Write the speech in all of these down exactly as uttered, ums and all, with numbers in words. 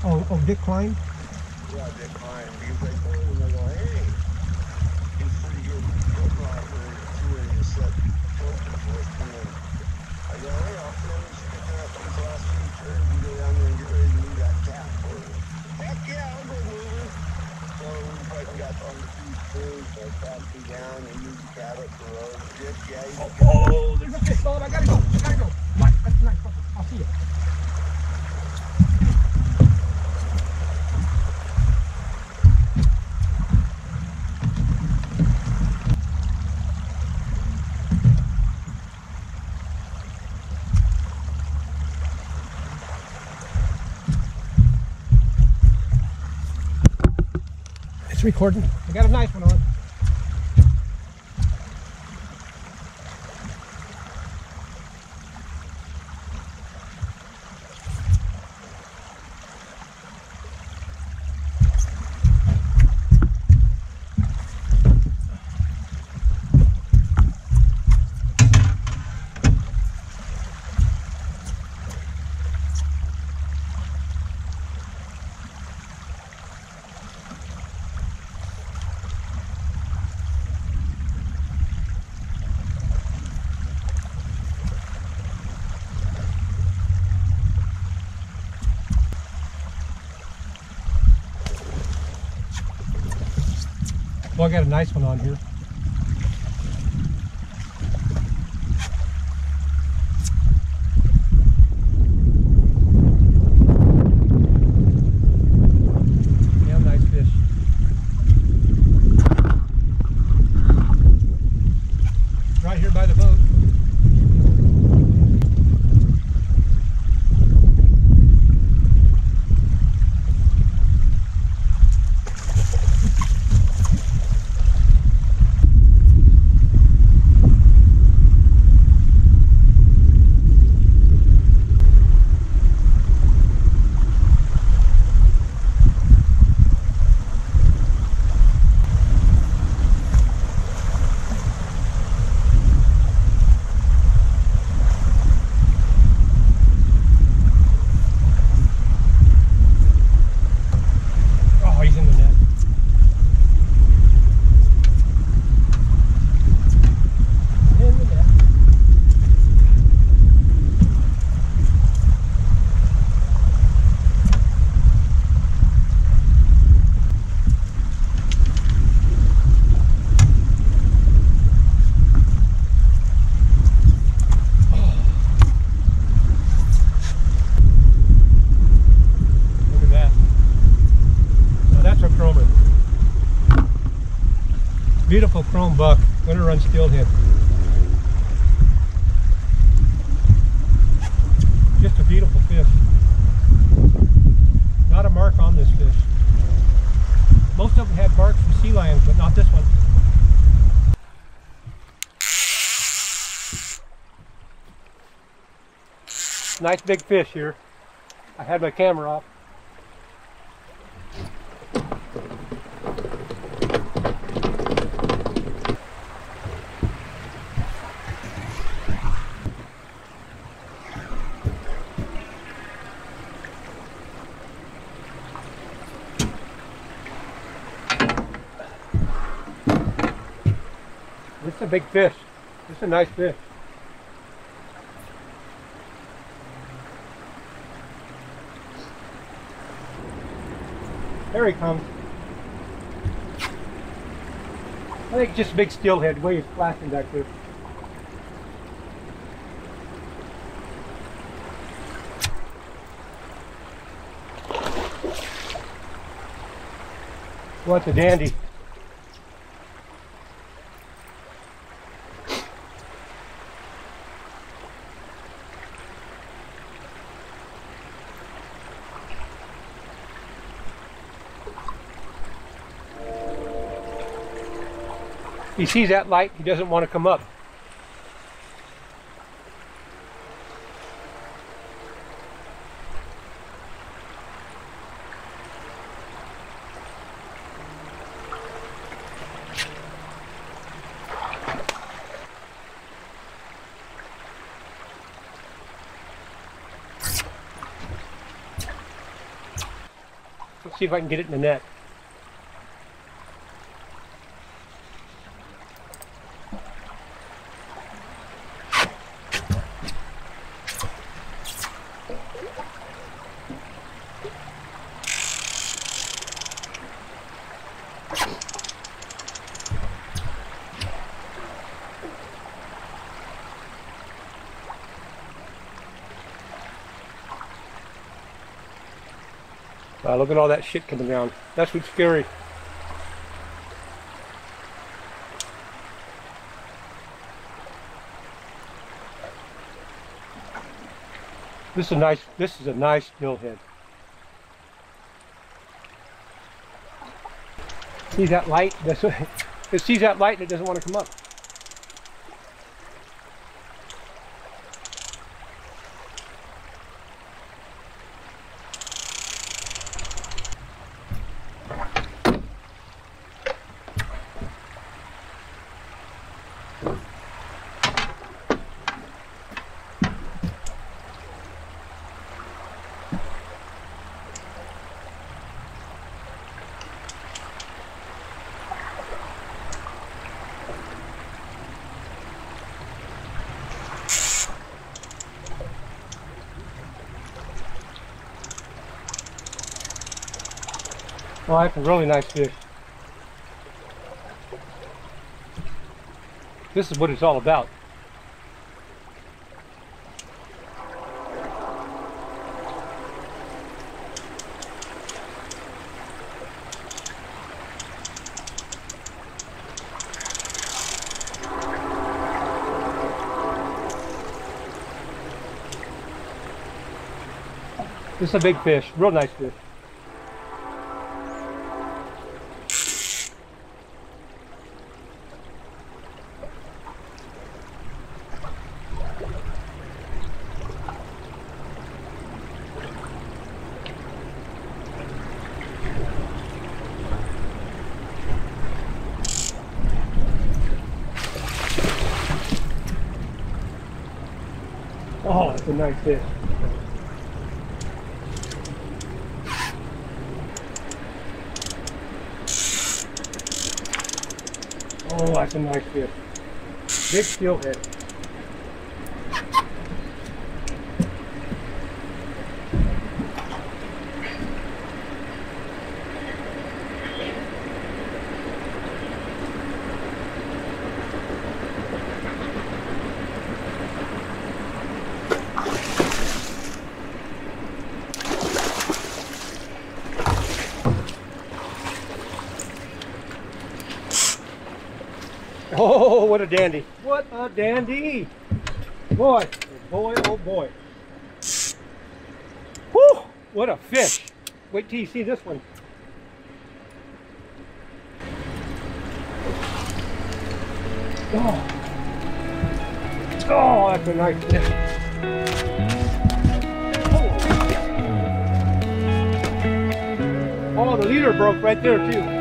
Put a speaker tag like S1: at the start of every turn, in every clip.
S1: Oh, oh, Dick Klein?
S2: Yeah, Dick Klein. Because they told him, they go, hey, he's pretty good filter operator too, and he set filter for us too. And I go, hey, I'll finish picking up these last few turns and go down there and get ready to move that cat for you. Heck yeah, I'll go move it. So we fucking got on the two turns, I tapped him down and moved the cat up the road. Dick, yeah, he's
S1: Oh, oh, there's a fish, Bob. I gotta go. I gotta go. Right, that's nice. I'll see you. It's recording. I got a nice one on. Well, I got a nice one on here. Yeah, nice fish. Right here by the boat. Beautiful chrome buck, winter run steelhead. Just a beautiful fish. Not a mark on this fish. Most of them had marks from sea lions, but not this one. Nice big fish here. I had my camera off. This is a big fish. This is a nice fish. There he comes. I think just a big steelhead, the way he's flashing back there. What's a dandy? He sees that light, he doesn't want to come up. see if I can get it in the net. Wow, look at all that shit coming down. That's what's scary. This is a nice, this is a nice steelhead. Sees that light, that's what, it sees that light and it doesn't want to come up. Oh, that's a really nice fish. This is what it's all about. This is a big fish, real nice fish. Oh, that's a nice fish. Oh, that's a nice fish. Big steelhead. Oh, what a dandy. What a dandy. Boy, boy, oh boy. Whew, what a fish. Wait till you see this one. Oh, oh that's a nice fish. Oh, oh the leader broke right there too.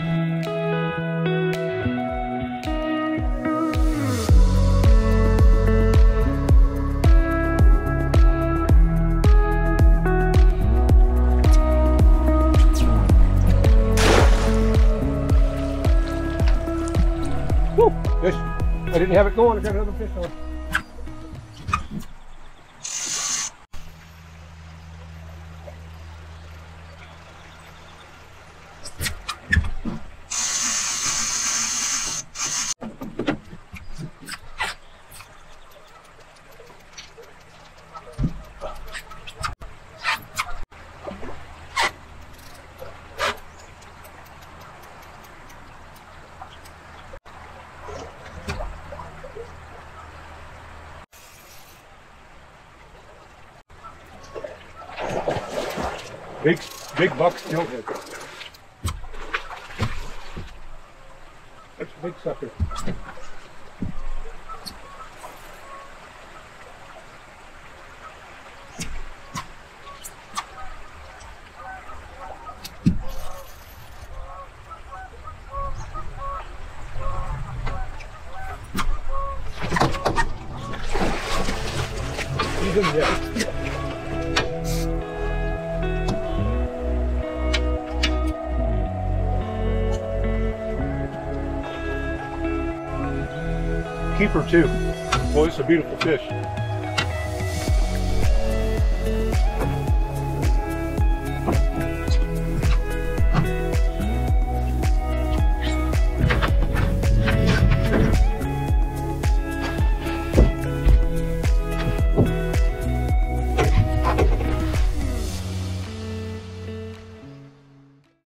S1: Fish. I didn't have it going, I got another fish on. Big, big buck steelhead. That's a big sucker. He's in there. keeper too. Boy, it's a beautiful fish.